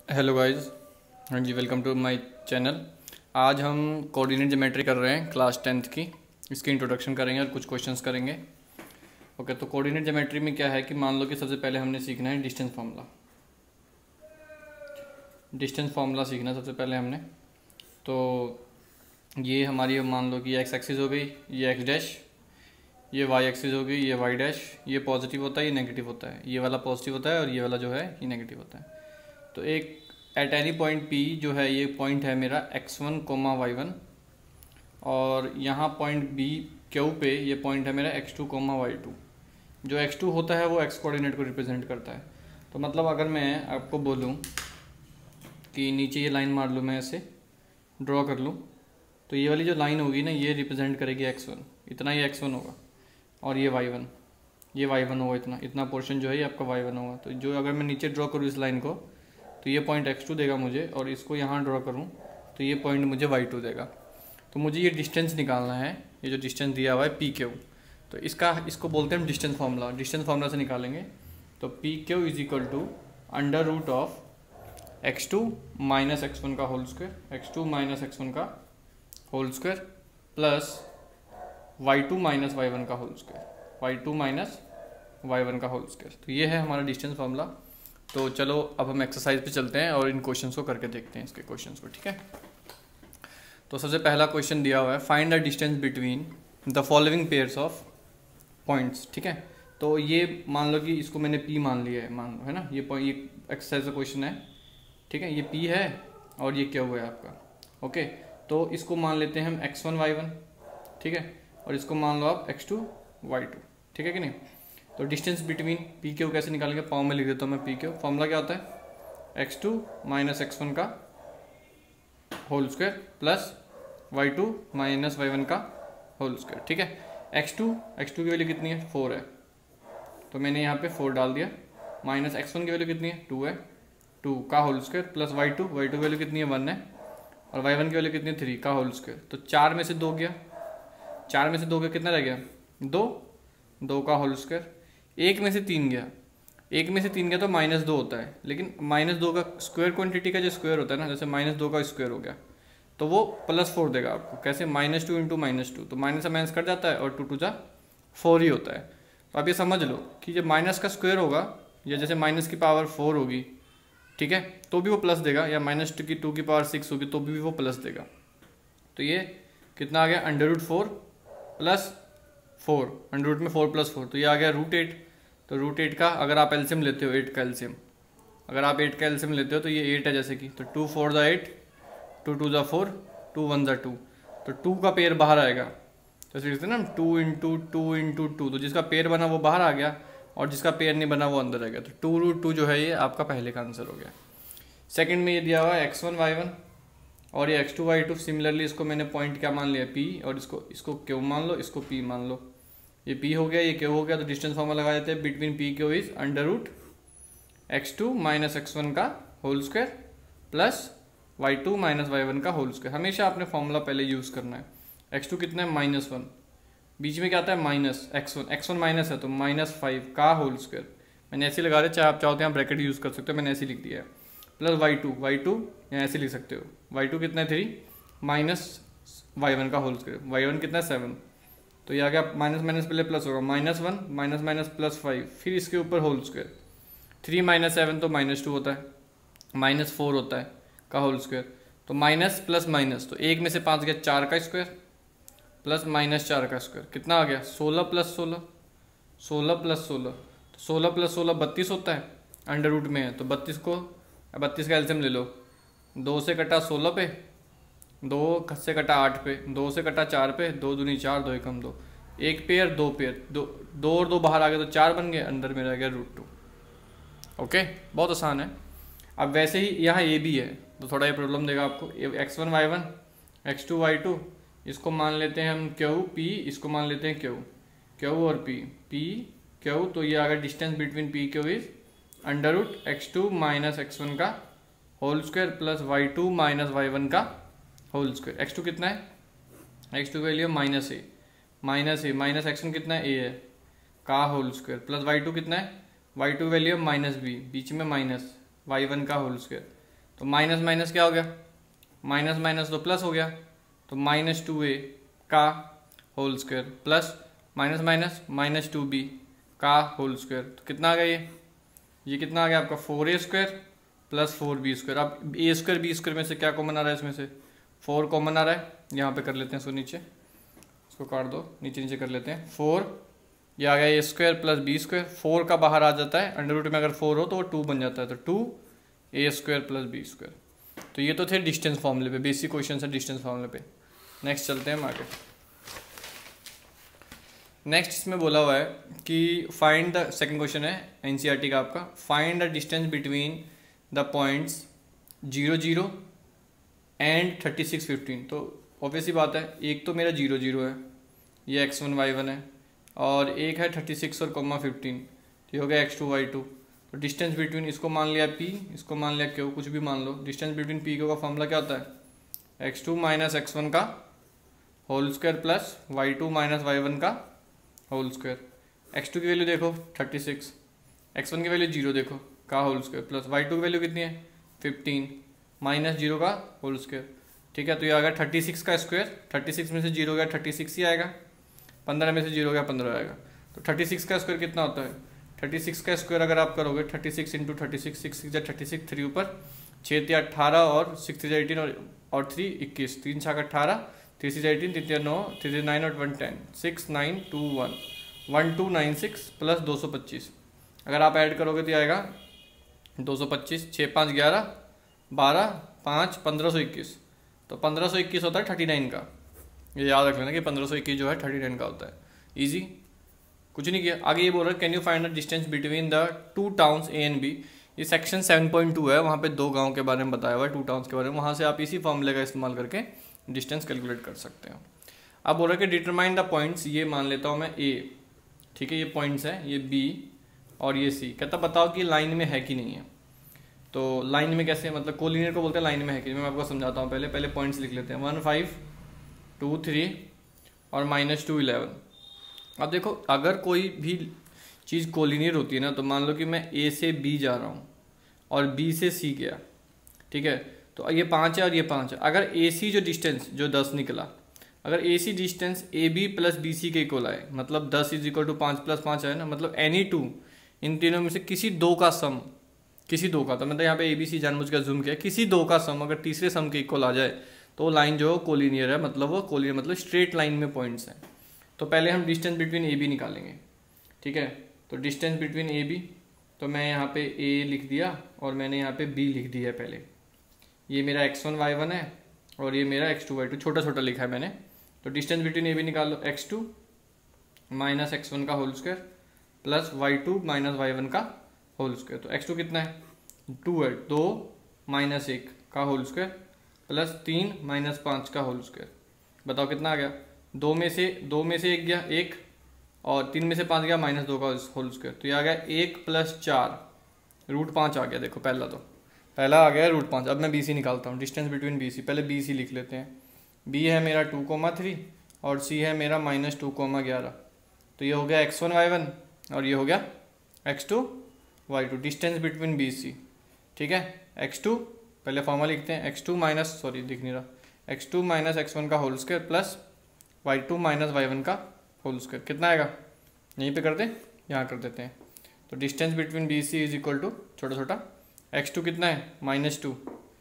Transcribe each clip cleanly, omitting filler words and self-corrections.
Hello guys. हाँ जी, welcome to my channel. आज हम कोऑर्डिनेट ज्योमेट्री कर रहे हैं क्लास 10th की। इसकी इंट्रोडक्शन करेंगे और कुछ क्वेश्चंस करेंगे। ओके, तो कोऑर्डिनेट ज्योमेट्री में क्या है कि मान लो कि सबसे पहले हमने सीखना है डिस्टेंस फार्मूला। डिस्टेंस फार्मूला सीखना सबसे पहले हमने। तो ये हमारी मान लो कि एक्स एक्सिस हो गई, ये एक्स डैश, ये वाई एक्सिस हो गई, ये वाई डैश। ये पॉजिटिव होता है, ये नेगेटिव होता है। ये वाला पॉजिटिव होता है और ये वाला जो है ये नेगेटिव होता है। तो एक एट एनी पॉइंट P जो है ये पॉइंट है मेरा x1, y1, और यहाँ पॉइंट B Q पे ये पॉइंट है मेरा x2, y2। जो x2 होता है वो x कोऑर्डिनेट को रिप्रेजेंट करता है। तो मतलब अगर मैं आपको बोलूँ कि नीचे ये लाइन मार लूँ, मैं ऐसे ड्रॉ कर लूँ, तो ये वाली जो लाइन होगी ना ये रिप्रेजेंट करेगी x1, इतना ये x1 होगा, और ये y1 होगा, इतना पोर्शन जो है ये आपका y1 होगा। तो जो अगर मैं नीचे ड्रॉ करूँ इस लाइन को तो ये पॉइंट x2 देगा मुझे, और इसको यहाँ ड्रॉ करूँ तो ये पॉइंट मुझे y2 देगा। तो मुझे ये डिस्टेंस निकालना है, ये जो डिस्टेंस दिया हुआ है PQ। तो इसको बोलते हैं डिस्टेंस फार्मूला। डिस्टेंस फार्मूला से निकालेंगे तो PQ is equal to under root of x2 minus x1 का whole square, x2 minus x1 का whole square, plus y2 minus y1 का whole square, y2 minus y1 का होल स्क्वायर। तो ये है हमारा डिस्टेंस फार्मूला। तो चलो अब हम एक्सरसाइज पे चलते हैं और इन क्वेश्चंस को करके देखते हैं, इसके क्वेश्चंस को। ठीक है, तो सबसे पहला क्वेश्चन दिया हुआ है, find the distance between the following pairs of points. ठीक है, तो ये मान लो कि इसको मैंने P मान लिया है, मान लो, है ना। ये एक्सरसाइज का क्वेश्चन है। ठीक है, ये P है और ये क्या हुआ है आपका। ओके, तो इसको मान लेते हैं हम x1 y1। ठीक है, और इसको मान लो आप x2 y2। ठीक है कि नहीं। तो डिस्टेंस बिटवीन PQ कैसे निकालेंगे, पाँव में लिख देता हूँ मैं PQ। फॉर्मूला क्या होता है, x2 माइनस x1 का whole square plus y2 minus y1 का होल स्क्वायर। ठीक है, x2 की वैल्यू कितनी है, 4 है, तो मैंने यहाँ पे 4 डाल दिया। माइनस x1 की वैल्यू कितनी है, 2 है, 2 का होल स्क्वायर, प्लस y2 की वैल्यू कितनी है, 1 है, और y1 की वैल्यू कितनी है, 3 का होल स्क्वायर। तो 4 में से 2 गया, 4 में से 2 गया, कितना रह गया, 2 का होल स्क्वायर। 1 में से 3 गया, 1 में से 3 गया तो -2 होता है, लेकिन -2 का स्क्वायर क्वांटिटी का जो स्क्वायर होता है ना, जैसे -2 का स्क्वायर हो गया तो वो +4 देगा आपको। कैसे, -2 इंटू -2, तो माइनस से माइनस कट जाता है और 2 2 4 ही होता है। तो आप ये समझ लो कि जब माइनस का स्क्वायर होगा या जैसे माइनस की पावर 4 होगी, ठीक है, तो भी वो प्लस देगा, या -2 की पावर 6 होगी तो भी वो प्लस देगा। तो ये कितना आ गया, √4 प्लस 4, अंडर रूट में 4 प्लस 4, तो ये आ गया √8। तो √8 का अगर आप एलसीएम लेते हो, 8 का एलसीएम, अगर आप 8 का एलसीएम लेते हो तो ये 8 है जैसे कि, तो 2 4 8, 2 2 4, 2 1 2, तो 2 का पेयर बाहर आएगा। तो लिखते हैं ना 2 इंटू 2, तो जिसका पेयर बना वो बाहर आ गया और जिसका पेयर नहीं बना वो अंदर आ गया। तो 2√2 जो है ये आपका पहले का आंसर हो गया। सेकेंड में ये दिया हुआ है x1 y1 और ये x2 y2। सिमिलरली इसको मैंने पॉइंट क्या मान लिया, P, और इसको Q मान लो, इसको P मान लो। ये P हो गया, ये Q हो गया, तो डिस्टेंस फॉर्मूला लगा देते हैं, between PQ is under root x2 minus x1 का whole square plus y2 minus y1 का होल स्क्वायर। हमेशा आपने फॉर्मूला पहले यूज़ करना है। x2 कितना है, -1, बीच में क्या आता है माइनस x1 माइनस है तो -5 का होल स्क्वायर। मैंने ऐसे लगा दिया, चाहे आप चाहो तो यहाँ ब्रैकेट यूज़ कर सकते हो, मैंने ऐसे लिख दिया है, प्लस y2 यहाँ ऐसे लिख सकते हो, y2 कितना है 3 माइनस y1 का होल स्क्वायर, y1 कितना है 7, तो ये आ गया माइनस माइनस पहले प्लस होगा, -1 माइनस माइनस +5, फिर इसके ऊपर होल स्क्वायर, 3 माइनस 7 तो -2 होता है, -4 होता है का होल स्क्वायर, तो माइनस प्लस माइनस, तो 1 में से 5 गया, 4 का स्क्वायर प्लस -4 का स्क्वायर, कितना आ गया 16 प्लस 16, 16 प्लस 16, तो 16 प्लस 16 32 होता है, अंडर रूट में है तो 32 का एलसीएम ले लो, 2 से कटा 16 पे, 2 से कटा 8 पे, 2 से कटा 4 पे, 2 दूनी 4, 2 एकम 2, 1 पेयर 2 पेयर, 2 और 2 बाहर आ गए तो 4 बन गए, अंदर में रह गया √2। ओके, बहुत आसान है। अब वैसे ही यहाँ ये भी है तो थोड़ा ये प्रॉब्लम देगा आपको, x1 y1, x2 y2, इसको मान लेते हैं हम Q P, इसको मान लेते हैं Q और P Q, तो ये आ गया distance between PQ is under root x2 minus x1 का whole square plus y2 minus y1 का होल स्क्वायर। x2 कितना है, x2 की वैल्यू -a, माइनस x1 कितना है, a है, का होल स्क्वायर, प्लस y2 कितना है, y2 की वैल्यू -b, बीच में माइनस y1 का होल स्क्वायर, तो माइनस माइनस क्या हो गया, माइनस माइनस तो प्लस हो गया, तो -2a का whole square plus minus minus -2b का होल स्क्वायर। तो कितना आ गया ये कितना आ गया आपका 4a² प्लस 4b²। अब a² b² में से क्या कॉमन आ रहा है, इसमें से 4 कॉमन आ रहा है, यहाँ पे कर लेते हैं इसको नीचे, इसको काट दो, नीचे नीचे कर लेते हैं। 4 ये आ गया a² प्लस b², 4 का बाहर आ जाता है, अंडर रूट में अगर 4 हो तो वो 2 बन जाता है, तो 2a² प्लस b²। तो ये तो थे डिस्टेंस फॉर्मूले पे, बेसिक क्वेश्चन है डिस्टेंस फॉर्मूले पे। नेक्स्ट चलते हैं हम आगे। नेक्स्ट इसमें बोला हुआ है कि फाइंड द, सेकंड क्वेश्चन है एनसीईआरटी का आपका, find the distance between the points 0 0 and 36 15। तो ऑब्वियसली बात है, एक तो मेरा 0 0 है, ये x1 y1 है, और एक है 36 और कॉमा 15, तो ये हो गया x2 y2। तो डिस्टेंस बिटवीन, इसको मान लिया p, इसको मान लिया q, कुछ भी मान लो। डिस्टेंस बिटवीन p q का फॉर्मूला क्या होता है, x2 माइनस x1 का whole square plus y2 minus y1 का होल स्क्वायर। x2 की वैल्यू देखो 36, x1 की वैल्यू 0 देखो का होल स्क्वायर, प्लस y2 की वैल्यू कितनी है 15 माइनस 0 का होल स्क्वायर। ठीक है, तो ये आ गया 36 का स्क्वायर, 36 में से 0 गया 36 ही आएगा, 15 में से 0 गया 15 आएगा। तो 36 का स्क्वायर कितना होता है, 36 का स्क्वायर अगर आप करोगे 36 इंटू 36, 6 6 36, 3 ऊपर 6 3 18 और 6 3 18 और 3 21, 3 6 18, 3 6 18, 3 3 9, 3 3 9 और 1 10, 6 9 2 1 1296 प्लस 225। अगर आप ऐड करोगे तो आएगा 225, 6 5 11 12 5 1521। तो 1521 होता है 39 का, ये याद रख लेना कि 1521 जो है 39 का होता है। इजी, कुछ नहीं किया। आगे ये बोल रहा है can you find the distance between the 2 towns A and B. ये सेक्शन 7.2 है, वहाँ पे 2 गाँव के बारे में बताया हुआ है, 2 टाउन्स के बारे में, वहाँ से आप इसी फॉर्मूले का इस्तेमाल करके डिस्टेंस कैलकुलेट कर सकते हो। अब बोल रहा है कि डिटरमाइन द पॉइंट्स, ये मान लेता हूँ मैं ए, ठीक है, ये पॉइंट्स है, ये बी और ये सी। कहता बताओ कि लाइन में है कि नहीं है। तो लाइन में कैसे, मतलब कोलिनियर को बोलते हैं लाइन में है कि नहीं, मैं आपको समझाता हूँ। पहले पॉइंट्स लिख लेते हैं, 1 5 2 3 और -2 11। अब देखो अगर कोई भी चीज़ कोलिनियर होती है ना, तो मान लो कि मैं ए से बी जा रहा हूँ और बी से सी गया, ठीक है, तो ये 5 है और ये 5 है। अगर ए सी जो डिस्टेंस जो 10 निकला, अगर A C distance A B plus B C के इक्वल आए, मतलब 10 = 5 + 5 है ना, मतलब एनी 2 इन तीनों में से किसी 2 का सम, किसी 2 का, तो मतलब यहाँ पे ए बी सी जानबूझकर जूम किया, किसी 2 का सम अगर तीसरे सम के इक्वल आ जाए तो लाइन जो कोलिनियर है, मतलब वो कोलिनियर मतलब स्ट्रेट लाइन में पॉइंट्स हैं। तो पहले हम डिस्टेंस बिटवीन ए बी निकालेंगे, ठीक है। तो डिस्टेंस बिटवीन ए बी, तो मैं यहाँ पे ए लिख दिया और मैंने यहाँ पे बी लिख दिया है। पहले ये मेरा x1 y1 है और ये मेरा x2 y2, छोटा छोटा लिखा है मैंने। तो डिस्टेंस बिटवीन ए बी निकाल लो, x2 माइनस x1 का whole square plus y2 minus y1 का होल स्क्वायर। तो x2 कितना है 2 है, 2 माइनस 1 का होल स्क्वायर प्लस 3 माइनस 5 का होल स्क्वायर। बताओ कितना आ गया, 2 में से 1 गया 1 और 3 में से 5 गया -2 का होल स्क्वायर। तो ये आ गया 1 + 4 √5 आ गया। देखो पहला आ गया √5। अब मैं बी सी निकालता हूँ, डिस्टेंस बिटवीन बी सी। पहले बी सी लिख लेते हैं, बी है मेरा 2,3 और सी है मेरा -2,11। तो ये हो गया x1 y1 और ये हो गया x2 y2, distance between B सी, ठीक है। x2 पहले फॉर्मूला लिखते हैं, x2 माइनस, सॉरी दिख नहीं रहा, x2 माइनस x1 का whole square plus y2 minus y1 का होल स्क्वायर। कितना आएगा, यहीं पे कर दें, यहाँ कर देते हैं। तो distance between B C is equal to छोटा छोटा x2 कितना है -2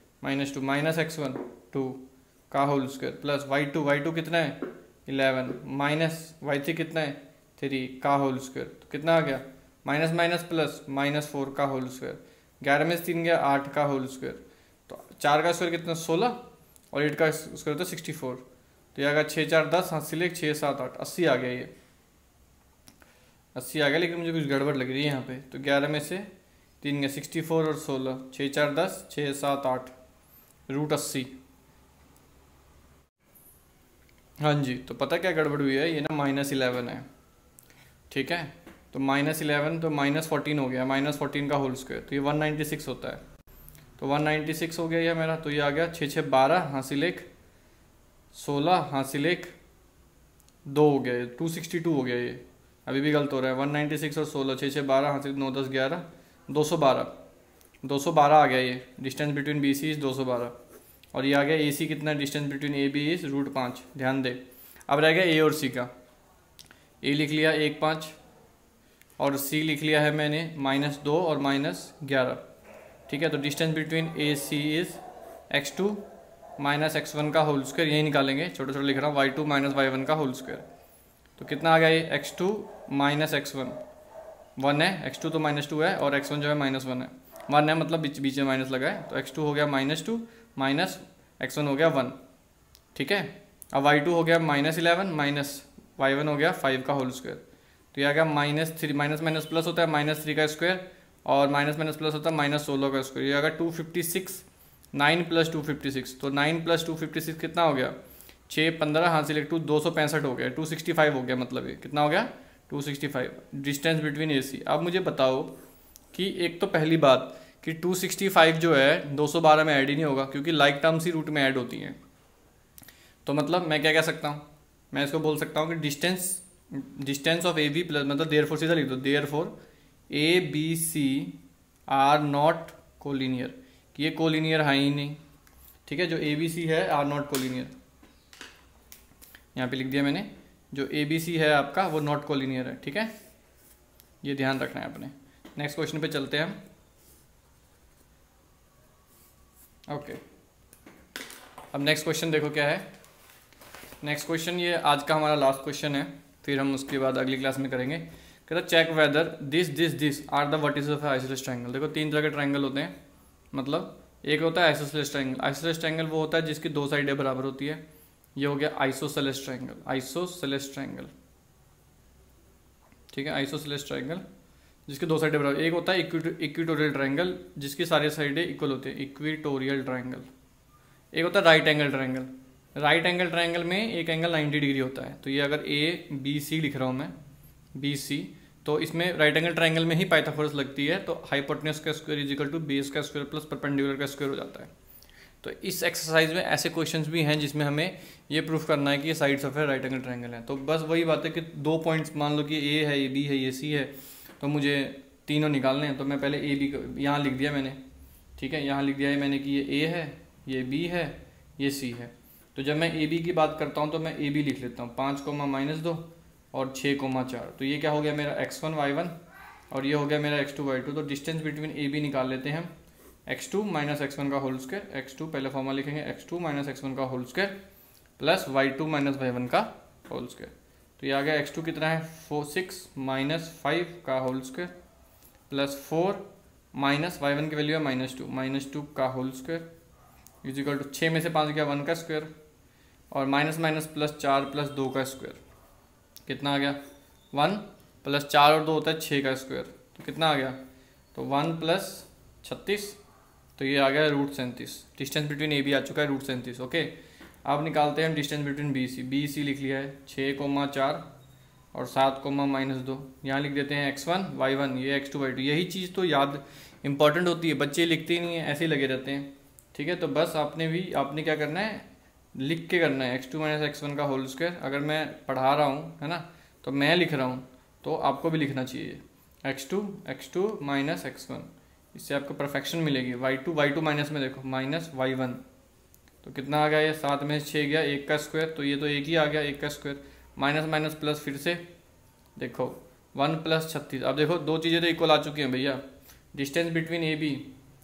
माइनस x1 2 का होल स्क्वायर प्लस y2 कितना है 11 माइनस y3 कितना है 3 का होल स्क्वायर। तो कितना आ गया माइनस माइनस प्लस -4 का होल स्क्वायर। 11 में से 3 गया 8 का होल स्क्वायर। तो 4 का स्क्वायर कितना 16 और 8 का स्क्वायर होता है 64। तो ये आ गया 6 4 10, हाथ से ले 6 7 8 80 आ गया। ये 80 आ गया, लेकिन मुझे कुछ गड़बड़ लग रही है यहाँ पे। तो 11 में से 3 गया 64 और 16, 6 4 10, 6 7 8 √80। हाँ जी, तो पता क्या गड़बड़ हुई है, ये ना -11 है, ठीक है। तो -11 तो -14 हो गया, -14 का होल स्क्वायर, तो ये 196 होता है। तो 196 हो गया ये मेरा। तो ये आ गया 6 6 12, हासिल 1 16, हासिल 1 2 हो गया, ये 262 हो गया। ये अभी भी गलत हो रहा है, 196 और 16, 6 6 12, हासिल 9 10 11 212 212 आ गया, ये distance between B C is 212, और ये आ गया ए सी कितना, distance between A B is √5। ध्यान दे, अब रह गया ए और सी का। ए लिख लिया 1.5 और सी लिख लिया है मैंने -2 और -11, ठीक है। तो distance between A C is x2 -x1 का होल स्क्वायर, यही निकालेंगे, छोटा छोटा लिख रहा हूँ, y2 - y1 का होल स्क्वायर। तो कितना आ गया ये, x2 - x1 1 है, x2 तो -2 है और x1 जो है -1 है, 1 है मतलब बीच में माइनस लगा है, तो x2 हो गया -2 माइनस x1 हो गया 1, ठीक है। अब y2 हो गया -11 माइनस y1 हो गया 5 का होल स्क्वायर। तो ये आ गया -3, माइनस प्लस होता है -3 का स्क्वायर, और माइनस प्लस होता है -16 का स्क्वायर। ये आ गया 256, 9 + 256, तो 9 + 256 कितना हो गया, 6 15 हाँ सिलेक्ट 265 हो गया, 265 हो गया, मतलब ये कितना हो गया 265 डिस्टेंस बिटवीन ए सी। अब मुझे बताओ कि एक तो पहली बात कि 265 जो है 212 में ऐड ही नहीं होगा, क्योंकि लाइक टर्म्स ही रूट में ऐड होती हैं। तो मतलब मैं क्या कह सकता हूँ, मैं इसको बोल सकता हूँ कि distance of A B plus, मतलब देयरफॉर सीधा लिख दो, therefore A B C are not collinear, कि ये कोलिनियर है ही नहीं, ठीक है। जो ए बी सी है आर नॉट कोलिनियर, यहाँ पे लिख दिया मैंने, जो ए बी सी है आपका वो नॉट कोलिनियर है, ठीक है, ये ध्यान रखना है अपने। नेक्स्ट क्वेश्चन पे चलते हैं हम। ओके, अब नेक्स्ट क्वेश्चन देखो क्या है। नेक्स्ट क्वेश्चन ये आज का हमारा लास्ट क्वेश्चन है, फिर हम उसके बाद अगली क्लास में करेंगे। कहता check whether this are the vertices of isosceles triangle. देखो 3 तरह के ट्रायंगल होते हैं, मतलब एक होता है आइसोसेलेस ट्रायंगल। आइसोसेलेस ट्रायंगल वो होता है जिसकी 2 साइडें बराबर होती है, ये हो गया आइसोसेलेस ट्रायंगल, आइसोसेलेस ट्रायंगल, ठीक है। आइसोसेलेस ट्रायंगल जिसके 2 साइडें बराबर, एक होता है इक्विटोरियल ट्रायंगल जिसकी सारी साइडें इक्वल होती है, इक्विटोरियल ट्रायंगल। एक होता है right angle triangle. Right angle triangle में एक एंगल 90 डिग्री होता है, तो ये अगर ए बी सी लिख रहा हूँ मैं, बी सी, तो इसमें राइट एंगल ट्रायंगल में ही पाइथागोरस लगती है, तो हाइपोटेन्यूज का square is equal to base का स्क्वायर प्लस परपेंडिकुलर का स्क्वायर हो जाता है। तो इस एक्सरसाइज में ऐसे क्वेश्चंस भी हैं जिसमें हमें ये प्रूफ करना है कि ये sides of right angle triangle है। तो बस वही बात है कि 2 पॉइंट्स मान लो कि ए है, ये बी है, ये सी है, तो मुझे तीनों निकालने हैं। तो मैं पहले ए बी यहाँ लिख दिया मैंने, ठीक है, यहाँ लिख दिया है मैंने कि ये ए है, ये बी है, ये सी है। तो जब मैं ए बी की बात करता हूँ तो मैं ए बी लिख लेता हूँ, 5, -2 और 6, 4। तो ये क्या हो गया मेरा x1 y1 और ये हो गया मेरा x2 y2। तो डिस्टेंस बिटवीन ए बी निकाल लेते हैं हम, x2 - x1 का होल स्क्वायर, x2 पहले फॉर्मूला लिखेंगे, x2 - x1 का whole square plus y2 - y1 का होल स्क्वायर। तो ये आ गया x2 कितना है 6 - 5 का whole square plus 4 minus y1 की वैल्यू है -2 का whole square is equal to 6 में से 5 गया 1 का स्क्वायर, और माइनस प्लस 4 + 2 का स्क्वायर, कितना आ गया 1 + 4 और 2 होता है 6 का स्क्वायर, तो कितना आ गया, तो 1 + 36, तो ये आ गया √37। डिस्टेंस बिटवीन ए बी आ चुका है √37। ओके, अब निकालते हैं हम डिस्टेंस बिटवीन बी सी लिख लिया है 6, 4 और 7, -2। यहाँ लिख देते हैं x1 y1, ये x2 y2। यही चीज़ तो याद इंपॉर्टेंट होती है, बच्चे लिखते ही नहीं है, ऐसे ही लगे रहते हैं, ठीक है। तो बस आपने क्या करना है, लिख के करना है, x2 - x1 का होल स्क्वायर। अगर मैं पढ़ा रहा हूँ, है ना, तो मैं लिख रहा हूँ, तो आपको भी लिखना चाहिए x2 - x1, इससे आपको परफेक्शन मिलेगी। y2 माइनस में देखो -y1, तो कितना आ गया, ये 7 में से 6 गया 1 का स्क्वायर, तो ये तो 1 ही आ गया 1 का स्क्वायर, माइनस प्लस फिर से देखो 1 + 36। अब देखो 2 चीज़ें तो इक्वल आ चुकी हैं भैया। डिस्टेंस बिटवीन ए बी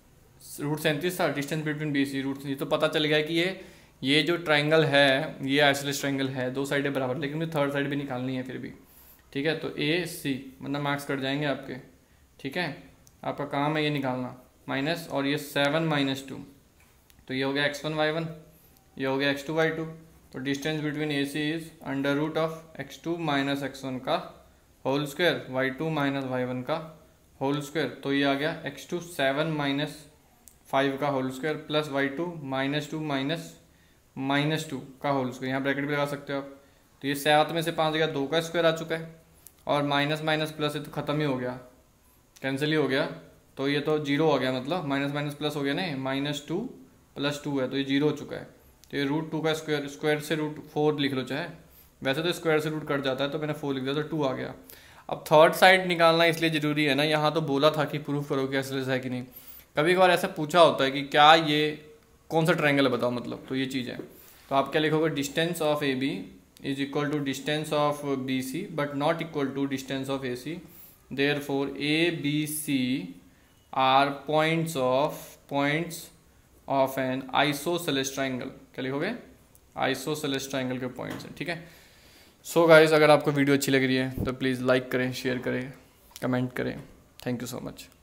√37 था, डिस्टेंस बिटवीन बी सी ये तो पता चल गया कि ये जो ट्रायंगल है ये आइसोसेलेस ट्रायंगल है, 2 साइडें बराबर, लेकिन मुझे थर्ड साइड भी निकालनी है फिर भी, ठीक है। तो ए सी मतलब मार्क्स कट जाएंगे आपके, ठीक है, आपका काम है ये निकालना, माइनस और ये 7 - 2, तो ये हो गया x1 y1, ये हो गया x2 y2। तो distance between A C is √of x2 - x1 का होल स्क्वायर y2 - y1 का होल स्क्वायर। तो ये आ गया x2 7 - 5 का होल स्क्वायर प्लस y2 -2 -2 का होल स्क्वायर, यहाँ ब्रैकेट भी लगा सकते हो आप। तो ये 7 में से 5 गया 2 का स्क्वायर आ चुका है, और माइनस प्लस है तो ख़त्म ही हो गया, कैंसिल ही हो गया, तो ये तो 0 हो गया, मतलब माइनस प्लस हो गया नहीं, -2 + 2 है, तो ये 0 हो चुका है। तो ये √2 का स्क्वायर से √4 लिख लो चाहे, वैसे तो स्क्वायर से रूट कट जाता है, तो मैंने 4 लिख दिया, तो 2 आ गया। अब थर्ड साइड निकालना इसलिए ज़रूरी है ना, यहाँ तो बोला था कि प्रूफ करो कि आइसोसेलेस है कि नहीं, कभी कभार ऐसा पूछा होता है कि क्या ये कौन सा ट्रायंगल है बताओ, मतलब तो ये चीज़ है। तो आप क्या लिखोगे, distance of A B is equal to distance of B C but not equal to distance of A C, therefore A B C are points of an isosceles triangle. क्या लिखोगे, आइसोसेलेस ट्रायंगल के points हैं, ठीक है। So guys, अगर आपको video अच्छी लग रही है तो प्लीज़ लाइक करें, शेयर करें, कमेंट करें। Thank you so much.